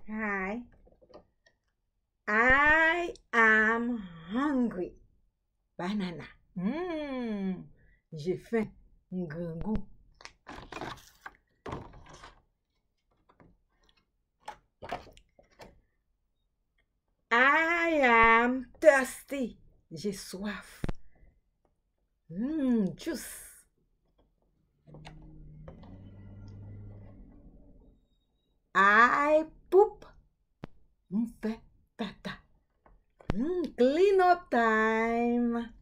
Hi. I am hungry. Banana. J'ai faim. Un grand goût. I am thirsty. J'ai soif. Juice. I poop. Fait tata. Clean up time.